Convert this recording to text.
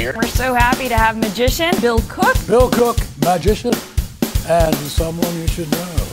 here. We're so happy to have magician Bill Cook. Bill Cook, magician, and someone you should know.